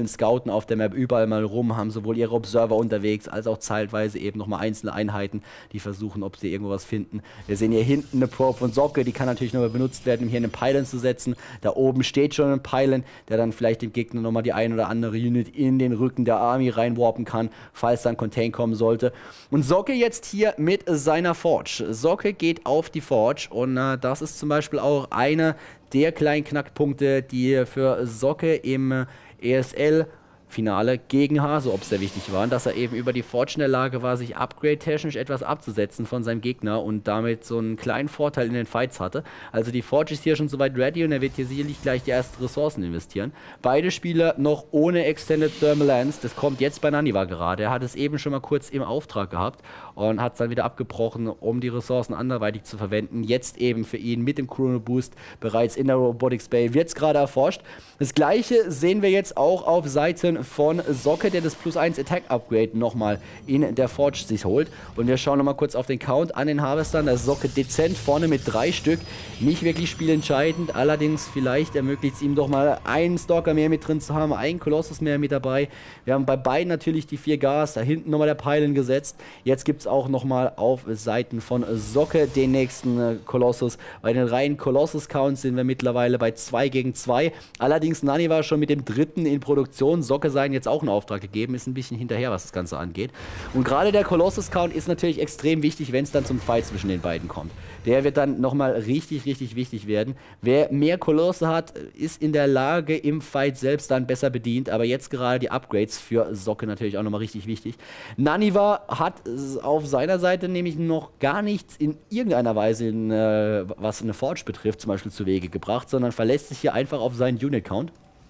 Pylon scouten auf der Map überall mal rum, haben sowohl ihre Observer unterwegs, als auch zeitweise eben nochmal einzelne Einheiten, die versuchen, ob sie irgendwo was finden. Wir sehen hier hinten eine Probe von Socke, die kann natürlich nochmal benutzt werden, um hier einen Pylon zu setzen. Da oben steht schon ein Pylon, der dann vielleicht dem Gegner nochmal die ein oder andere Unit in den Rücken der Army reinwarpen kann, falls dann Contain kommen sollte. Und Socke jetzt hier mit seiner Forge. Socke geht auf die Forge und äh, das ist zum Beispiel auch einer der kleinen Knackpunkte, die für Socke im E S L-Finale gegen Hasops sehr wichtig waren, dass er eben über die Forge in der Lage war, sich upgrade-technisch etwas abzusetzen von seinem Gegner und damit so einen kleinen Vorteil in den Fights hatte. Also die Forge ist hier schon soweit ready und er wird hier sicherlich gleich die ersten Ressourcen investieren. Beide Spieler noch ohne Extended Thermal Lance, das kommt jetzt bei Naniva gerade. Er hat es eben schon mal kurz im Auftrag gehabt und hat es dann wieder abgebrochen, um die Ressourcen anderweitig zu verwenden. Jetzt eben für ihn mit dem Chrono Boost bereits in der Robotics Bay wird es gerade erforscht. Das gleiche sehen wir jetzt auch auf Seiten von Socke, der das Plus eins Attack Upgrade nochmal in der Forge sich holt. Und wir schauen nochmal kurz auf den Count an den Harvestern. Da ist Socke dezent vorne mit drei Stück. Nicht wirklich spielentscheidend, allerdings vielleicht ermöglicht es ihm doch mal einen Stalker mehr mit drin zu haben, einen Kolossus mehr mit dabei. Wir haben bei beiden natürlich die vier Gas, da hinten nochmal der Pylon gesetzt. Jetzt gibt es auch nochmal auf Seiten von Socke den nächsten äh, Kolossus. Bei den reinen Kolossus-Counts sind wir mittlerweile bei zwei gegen zwei. Allerdings Naniva schon mit dem dritten in Produktion. Socke seien jetzt auch einen Auftrag gegeben, ist ein bisschen hinterher, was das Ganze angeht. Und gerade der Kolossus-Count ist natürlich extrem wichtig, wenn es dann zum Fight zwischen den beiden kommt. Der wird dann nochmal richtig, richtig wichtig werden. Wer mehr Kolosse hat, ist in der Lage, im Fight selbst dann besser bedient. Aber jetzt gerade die Upgrades für Socke natürlich auch nochmal richtig wichtig. Naniva hat auf seiner Seite nämlich noch gar nichts in irgendeiner Weise, in, äh, was eine Forge betrifft, zum Beispiel zu Wege gebracht, sondern verlässt sich hier einfach auf seinen Unit-Count.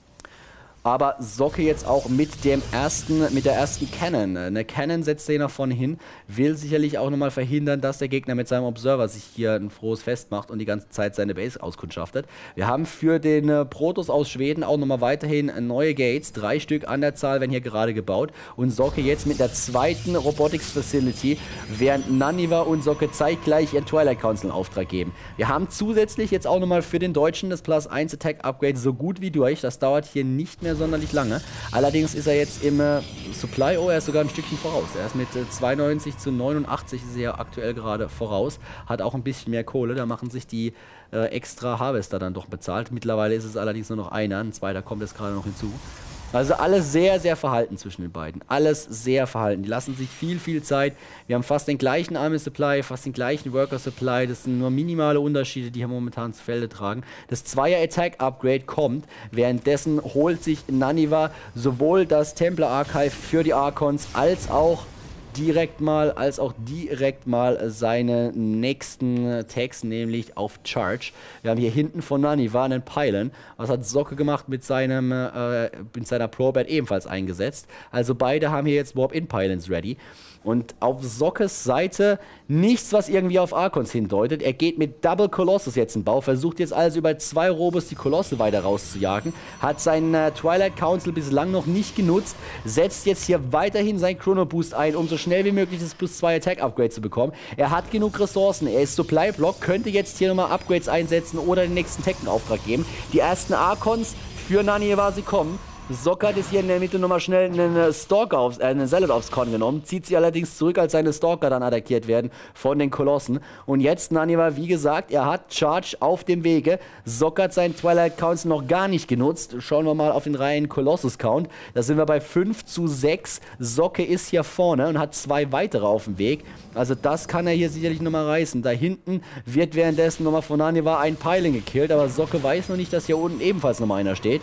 Aber Socke jetzt auch mit dem ersten, mit der ersten Cannon. Eine Cannon setzt er nach vorne hin, will sicherlich auch nochmal verhindern, dass der Gegner mit seinem Observer sich hier ein frohes Fest macht und die ganze Zeit seine Base auskundschaftet. Wir haben für den äh, Protoss aus Schweden auch nochmal weiterhin neue Gates, drei Stück an der Zahl werden hier gerade gebaut. Und Socke jetzt mit der zweiten Robotics Facility, während Naniva und Socke zeitgleich ihren Twilight Council in Auftrag geben. Wir haben zusätzlich jetzt auch nochmal für den Deutschen das Plus eins Attack Upgrade so gut wie durch. Das dauert hier nicht mehr sonderlich lange. Allerdings ist er jetzt im äh, Supply, oh, er ist sogar ein Stückchen voraus. Er ist mit äh, zweiundneunzig zu neunundachtzig ist er aktuell gerade voraus. Hat auch ein bisschen mehr Kohle, da machen sich die äh, extra Harvester dann doch bezahlt. Mittlerweile ist es allerdings nur noch einer, ein zweiter kommt jetzt gerade noch hinzu. Also alles sehr, sehr verhalten zwischen den beiden. Alles sehr verhalten. Die lassen sich viel, viel Zeit. Wir haben fast den gleichen Army Supply, fast den gleichen Worker Supply. Das sind nur minimale Unterschiede, die hier momentan zu Felde tragen. Das Zweier Attack Upgrade kommt. Währenddessen holt sich Naniva sowohl das Templar Archive für die Archons als auch direkt mal, als auch direkt mal seine nächsten Tags, nämlich auf Charge. Wir haben hier hinten von Naniva einen Pylon. Was hat Socke gemacht mit seinem, äh, mit seiner Probat ebenfalls eingesetzt. Also beide haben hier jetzt Warp-In-Pylons ready. Und auf Sockes Seite nichts, was irgendwie auf Archons hindeutet. Er geht mit Double Colossus jetzt in Bau, versucht jetzt also über zwei Robos die Kolosse weiter rauszujagen. Hat seinen äh, Twilight Council bislang noch nicht genutzt. Setzt jetzt hier weiterhin seinen Chrono Boost ein, um so schnell wie möglich das Plus zwei Attack Upgrade zu bekommen. Er hat genug Ressourcen. Er ist Supply Block, könnte jetzt hier nochmal Upgrades einsetzen oder den nächsten Tech in Auftrag geben. Die ersten Archons für Naniva, sie kommen. Socke hat jetzt hier in der Mitte nochmal schnell einen Stalker aufs, äh, einen Zealot aufs Korn genommen, zieht sie allerdings zurück, als seine Stalker dann attackiert werden von den Kolossen. Und jetzt Naniva, wie gesagt, er hat Charge auf dem Wege. Socke hat seinen Twilight Council noch gar nicht genutzt. Schauen wir mal auf den reinen Colossus-Count. Da sind wir bei fünf zu sechs. Socke ist hier vorne und hat zwei weitere auf dem Weg. Also das kann er hier sicherlich nochmal reißen. Da hinten wird währenddessen nochmal von Naniva ein Pylon gekillt, aber Socke weiß noch nicht, dass hier unten ebenfalls nochmal einer steht.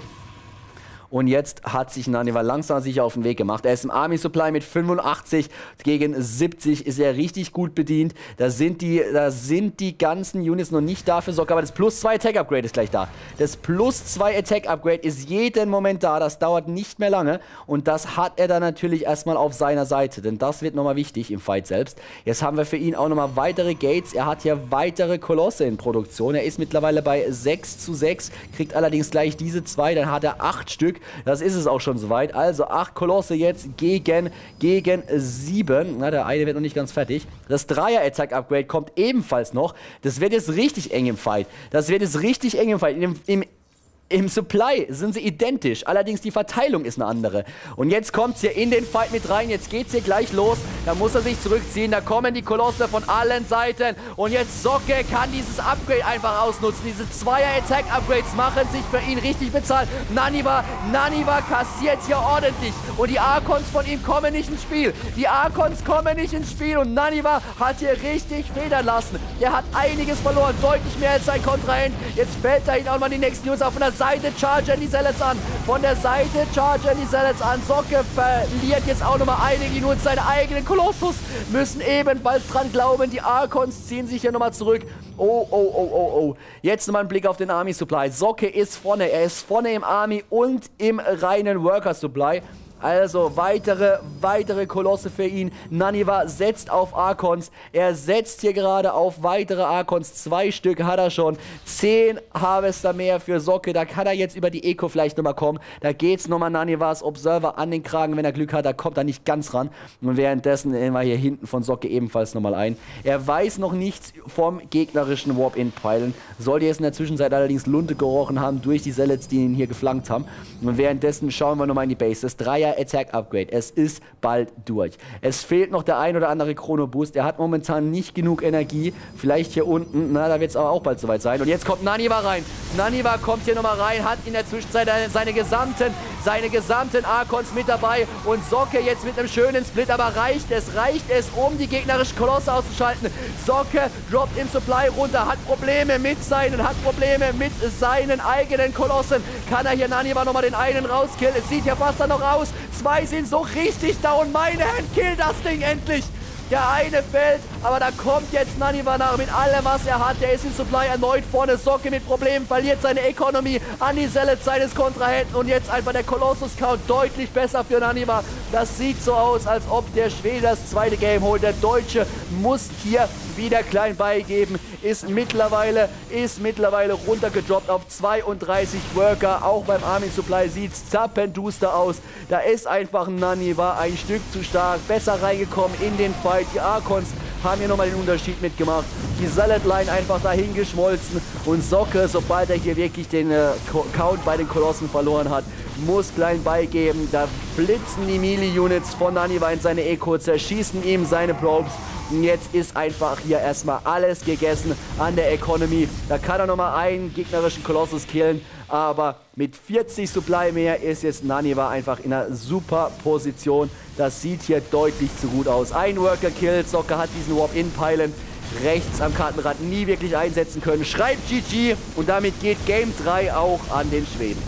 Und jetzt hat sich Naniva langsam sicher auf den Weg gemacht. Er ist im Army Supply mit fünfundachtzig gegen siebzig, ist er richtig gut bedient. Da sind die, da sind die ganzen Units noch nicht da für Socke, aber das Plus zwei Attack Upgrade ist gleich da. Das Plus zwei Attack Upgrade ist jeden Moment da, das dauert nicht mehr lange. Und das hat er dann natürlich erstmal auf seiner Seite, denn das wird nochmal wichtig im Fight selbst. Jetzt haben wir für ihn auch nochmal weitere Gates. Er hat hier weitere Kolosse in Produktion. Er ist mittlerweile bei sechs zu sechs, kriegt allerdings gleich diese zwei, dann hat er acht Stück. Das ist es auch schon soweit. Also acht Kolosse jetzt gegen, gegen sieben. Na, der eine wird noch nicht ganz fertig. Das Dreier-Attack-Upgrade kommt ebenfalls noch. Das wird jetzt richtig eng im Fight. Das wird jetzt richtig eng im Fight. Im, im Im Supply sind sie identisch, allerdings die Verteilung ist eine andere. Und jetzt kommt es hier in den Fight mit rein, jetzt geht es hier gleich los. Da muss er sich zurückziehen, da kommen die Kolosse von allen Seiten. Und jetzt Socke kann dieses Upgrade einfach ausnutzen. Diese Zweier-Attack-Upgrades machen sich für ihn richtig bezahlt. Naniwa, Naniwa kassiert hier ordentlich. Und die Archons von ihm kommen nicht ins Spiel. Die Archons kommen nicht ins Spiel und Naniwa hat hier richtig federn lassen. Der hat einiges verloren, deutlich mehr als sein Kontrahent. Jetzt fällt da ihn auch mal die nächsten News auf von der Seite, Charger die Zealots an. Von der Seite Charger die Zealots an. Socke verliert jetzt auch nochmal einige nur seine eigenen Kolossus. Müssen ebenfalls dran glauben. Die Archons ziehen sich hier nochmal zurück. Oh, oh, oh, oh, oh. Jetzt nochmal ein Blick auf den Army Supply. Socke ist vorne. Er ist vorne im Army und im reinen Worker Supply. Also weitere, weitere Kolosse für ihn. Naniwa setzt auf Archons. Er setzt hier gerade auf weitere Archons. Zwei Stück hat er schon. Zehn Harvester mehr für Socke. Da kann er jetzt über die Eco vielleicht nochmal kommen. Da geht's nochmal Naniwas Observer an den Kragen. Wenn er Glück hat, da kommt er nicht ganz ran. Und währenddessen nehmen wir hier hinten von Socke ebenfalls nochmal ein. Er weiß noch nichts vom gegnerischen Warp-In-Pfeilen. Sollte jetzt in der Zwischenzeit allerdings Lunte gerochen haben durch die Zealots, die ihn hier geflankt haben. Und währenddessen schauen wir nochmal in die Base. Das Dreier Attack Upgrade. Es ist bald durch. Es fehlt noch der ein oder andere Chrono Boost. Er hat momentan nicht genug Energie. Vielleicht hier unten. Na, da wird es aber auch bald soweit sein. Und jetzt kommt Naniwa rein. Naniwa kommt hier nochmal rein. Hat in der Zwischenzeit seine gesamten, seine gesamten Archons mit dabei. Und Socke jetzt mit einem schönen Split. Aber reicht es? Reicht es, um die gegnerischen Kolosse auszuschalten? Socke droppt im Supply runter. Hat Probleme mit seinen, hat Probleme mit seinen eigenen Kolossen. Kann er hier Naniwa nochmal den einen rauskillen? Es sieht ja fast dann noch aus. Zwei sind so richtig down. Meine Hand, kill das Ding endlich. Der eine fällt, aber da kommt jetzt Naniwa nach mit allem, was er hat. Der ist im Supply erneut vorne. Socke mit Problemen, verliert seine Economy an die Zealots seines Kontrahenten. Und jetzt einfach der Colossus-Count deutlich besser für Naniwa. Das sieht so aus, als ob der Schwede das zweite Game holt. Der Deutsche muss hier wieder klein beigeben. Ist mittlerweile, ist mittlerweile runtergedroppt auf zweiunddreißig Worker. Auch beim Army Supply sieht es zappenduster aus. Da ist einfach Naniwa ein Stück zu stark. Besser reingekommen in den Fight. Die Archons haben hier nochmal den Unterschied mitgemacht. Die Zealot-Line einfach dahin geschmolzen. Und Socke, sobald er hier wirklich den äh, Count bei den Kolossen verloren hat, muss klein beigeben. Da blitzen die Melee-Units von Naniwa in seine Eco, zerschießen ihm seine Probes. Und jetzt ist einfach hier erstmal alles gegessen an der Economy. Da kann er nochmal einen gegnerischen Kolossus killen. Aber mit vierzig Supply mehr ist jetzt Naniwa einfach in einer super Position. Das sieht hier deutlich zu gut aus. Ein Worker killt. Socke hat diesen Warp-In-Pylon rechts am Kartenrad nie wirklich einsetzen können. Schreibt G G und damit geht Game drei auch an den Schweden.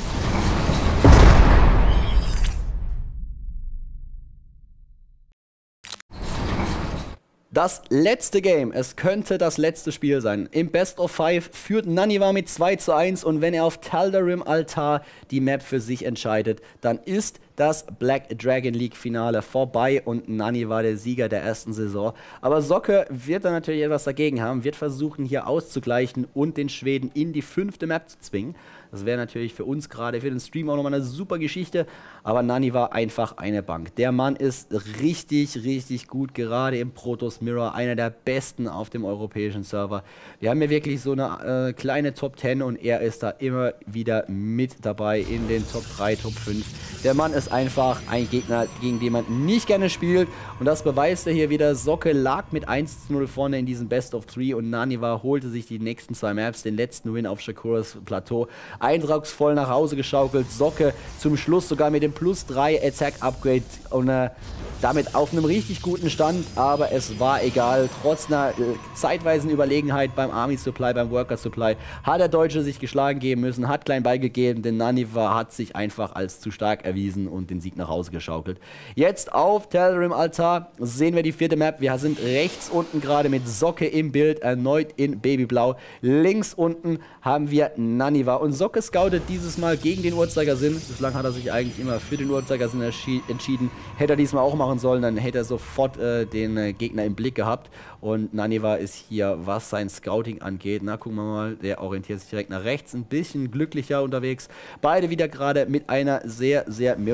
Das letzte Game, es könnte das letzte Spiel sein. Im Best of Five führt Naniwa mit zwei zu eins und wenn er auf Tal'Darim Altar die Map für sich entscheidet, dann ist das Black Dragon League Finale vorbei und Naniwa der Sieger der ersten Saison. Aber Socke wird da natürlich etwas dagegen haben, wird versuchen hier auszugleichen und den Schweden in die fünfte Map zu zwingen. Das wäre natürlich für uns gerade, für den Stream auch nochmal eine super Geschichte. Aber Naniwa einfach eine Bank. Der Mann ist richtig, richtig gut, gerade im Protoss Mirror. Einer der besten auf dem europäischen Server. Wir haben hier wirklich so eine äh, kleine Top zehn und er ist da immer wieder mit dabei in den Top drei, Top fünf. Der Mann ist einfach ein Gegner, gegen den man nicht gerne spielt. Und das beweist er hier wieder. Socke lag mit eins zu null vorne in diesem Best of drei und Naniwa holte sich die nächsten zwei Maps, den letzten Win auf Shakuras Plateau, eindrucksvoll nach Hause geschaukelt. Socke zum Schluss sogar mit dem Plus drei Attack Upgrade und äh, damit auf einem richtig guten Stand, aber es war egal. Trotz einer äh, zeitweisen Überlegenheit beim Army Supply, beim Worker Supply, hat der Deutsche sich geschlagen geben müssen, hat klein beigegeben, denn Naniwa hat sich einfach als zu stark erwiesen und den Sieg nach Hause geschaukelt. Jetzt auf Tal'Darim Altar sehen wir die vierte Map. Wir sind rechts unten gerade mit Socke im Bild, erneut in Babyblau. Links unten haben wir Naniwa und Socke scoutet dieses Mal gegen den Uhrzeigersinn. Bislang hat er sich eigentlich immer für den Uhrzeigersinn entschieden. Hätte er diesmal auch machen sollen, dann hätte er sofort äh, den äh, Gegner im Blick gehabt. Und Naniwa ist hier, was sein Scouting angeht, na gucken wir mal, der orientiert sich direkt nach rechts, ein bisschen glücklicher unterwegs. Beide wieder gerade mit einer sehr, sehr Mirror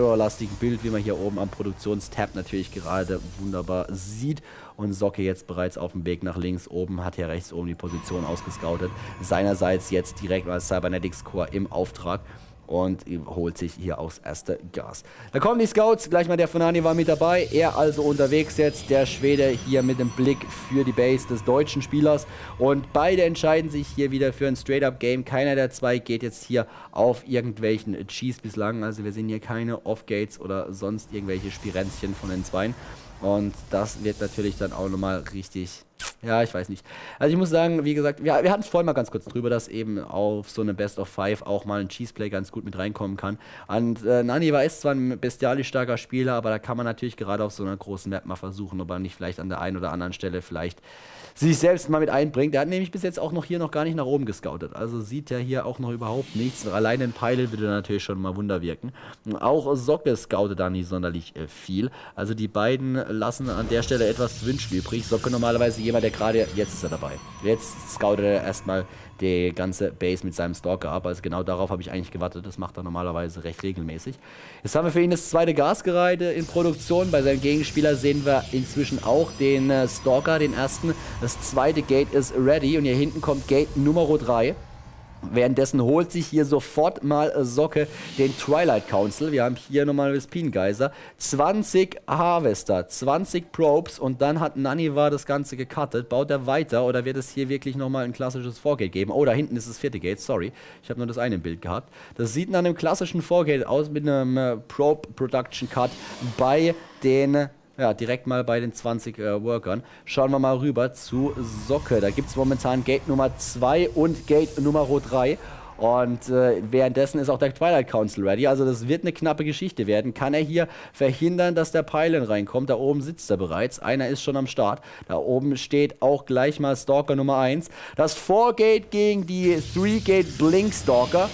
Hero-lastigen Bild, wie man hier oben am Produktionstab natürlich gerade wunderbar sieht. Und Socke jetzt bereits auf dem Weg nach links. Oben hat er rechts oben die Position ausgescoutet. Seinerseits jetzt direkt als Cybernetics Core im Auftrag. Und holt sich hier auch das erste Gas. Da kommen die Scouts, gleich mal der von Nani war mit dabei. Er also unterwegs jetzt, der Schwede hier mit dem Blick für die Base des deutschen Spielers. Und beide entscheiden sich hier wieder für ein Straight-Up-Game. Keiner der zwei geht jetzt hier auf irgendwelchen Cheese bislang. Also wir sehen hier keine Off-Gates oder sonst irgendwelche Spirenzchen von den Zweien. Und das wird natürlich dann auch nochmal richtig... Ja, ich weiß nicht. Also ich muss sagen, wie gesagt, wir, wir hatten es vorhin mal ganz kurz drüber, dass eben auf so eine Best of Five auch mal ein Cheeseplay ganz gut mit reinkommen kann. Und äh, Naniva ist zwar ein bestialisch starker Spieler, aber da kann man natürlich gerade auf so einer großen Map mal versuchen, ob er nicht vielleicht an der einen oder anderen Stelle vielleicht sich selbst mal mit einbringt. Der hat nämlich bis jetzt auch noch hier noch gar nicht nach oben gescoutet. Also sieht ja hier auch noch überhaupt nichts. Alleine ein Pilot würde natürlich schon mal Wunder wirken. Auch Socke scoutet da nicht sonderlich äh, viel. Also die beiden lassen an der Stelle etwas zu wünschen übrig. Socke normalerweise jemand, der gerade, jetzt ist er dabei. Jetzt scoutet er erstmal die ganze Base mit seinem Stalker ab. Also genau darauf habe ich eigentlich gewartet. Das macht er normalerweise recht regelmäßig. Jetzt haben wir für ihn das zweite Gasgerade in Produktion. Bei seinem Gegenspieler sehen wir inzwischen auch den äh, Stalker, den ersten. Das zweite Gate ist ready und hier hinten kommt Gate Nummer drei. Währenddessen holt sich hier sofort mal Socke den Twilight Council. Wir haben hier nochmal das Pin-Geyser. zwanzig Harvester, zwanzig Probes und dann hat Naniva das Ganze gecuttet. Baut er weiter oder wird es hier wirklich nochmal ein klassisches Vorgate geben? Oh, da hinten ist das vierte Gate, sorry. Ich habe nur das eine im Bild gehabt. Das sieht nach einem klassischen Vorgate aus mit einem äh, Probe Production Cut bei den... Ja, direkt mal bei den zwanzig äh, Workern. Schauen wir mal rüber zu Socke. Da gibt es momentan Gate Nummer zwei und Gate Nummer drei. Und äh, währenddessen ist auch der Twilight Council ready. Also das wird eine knappe Geschichte werden. Kann er hier verhindern, dass der Pylon reinkommt? Da oben sitzt er bereits. Einer ist schon am Start. Da oben steht auch gleich mal Stalker Nummer eins. Das vier Gate gegen die drei Gate Blink Stalker.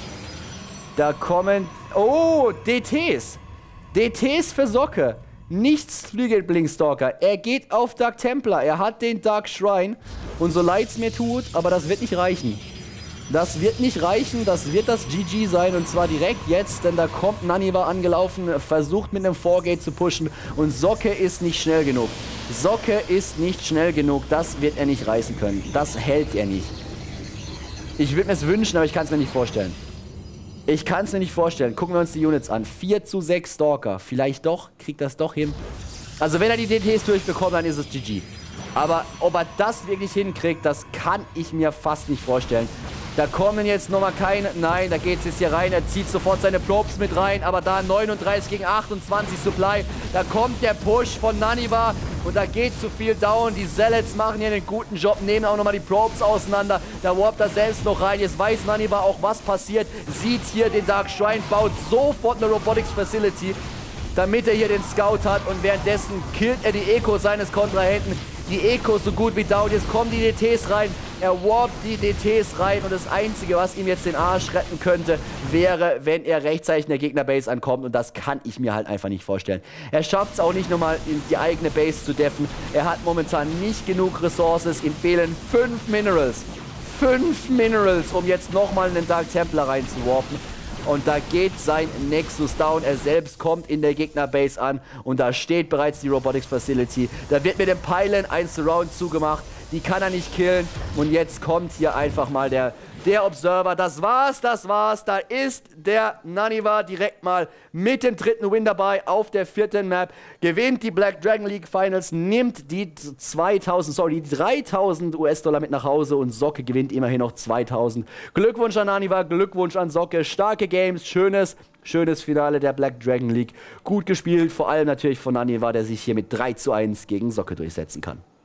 Da kommen... Oh, D Ts. D Ts für Socke. Nichts Flügel Blinkstalker. Er geht auf Dark Templar. Er hat den Dark Shrine. Und so leid es mir tut, aber das wird nicht reichen. Das wird nicht reichen. Das wird das G G sein. Und zwar direkt jetzt, denn da kommt Naniva angelaufen, versucht mit einem vier Gate zu pushen. Und Socke ist nicht schnell genug. Socke ist nicht schnell genug. Das wird er nicht reißen können. Das hält er nicht. Ich würde mir es wünschen, aber ich kann es mir nicht vorstellen. Ich kann es mir nicht vorstellen. Gucken wir uns die Units an. vier zu sechs Stalker. Vielleicht doch. Kriegt das doch hin. Also wenn er die D Ts durchbekommt, dann ist es G G. Aber ob er das wirklich hinkriegt, das kann ich mir fast nicht vorstellen. Da kommen jetzt nochmal keine... Nein, da geht es jetzt hier rein. Er zieht sofort seine Probes mit rein. Aber da neununddreißig gegen achtundzwanzig Supply. Da kommt der Push von Naniva. Und da geht zu viel down. Die Zealots machen hier einen guten Job. Nehmen auch nochmal die Probes auseinander. Da warpt er selbst noch rein. Jetzt weiß Naniva auch, was passiert. Sieht hier den Dark Shrine. Baut sofort eine Robotics Facility, damit er hier den Scout hat. Und währenddessen killt er die Ecos seines Kontrahenten. Die Ecos so gut wie down. Jetzt kommen die D Ts rein. Er warpt die D Ts rein. Und das Einzige, was ihm jetzt den Arsch retten könnte, wäre, wenn er rechtzeitig in der Gegnerbase ankommt. Und das kann ich mir halt einfach nicht vorstellen. Er schafft es auch nicht nochmal in die eigene Base zu deffen. Er hat momentan nicht genug Ressources. Ihm fehlen fünf Minerals. Fünf Minerals, um jetzt nochmal einen Dark Templar reinzuwarpen. Und da geht sein Nexus down. Er selbst kommt in der Gegnerbase an. Und da steht bereits die Robotics Facility. Da wird mit dem Pylon ein Surround zugemacht. Die kann er nicht killen. Und jetzt kommt hier einfach mal der, der Observer. Das war's, das war's. Da ist der Naniva direkt mal mit dem dritten Win dabei auf der vierten Map. Gewinnt die Black Dragon League Finals, nimmt die zweitausend, sorry, die dreitausend U S-Dollar mit nach Hause und Socke gewinnt immerhin noch zweitausend. Glückwunsch an Naniva, Glückwunsch an Socke. Starke Games, schönes, schönes Finale der Black Dragon League. Gut gespielt, vor allem natürlich von Naniva, der sich hier mit drei zu eins gegen Socke durchsetzen kann.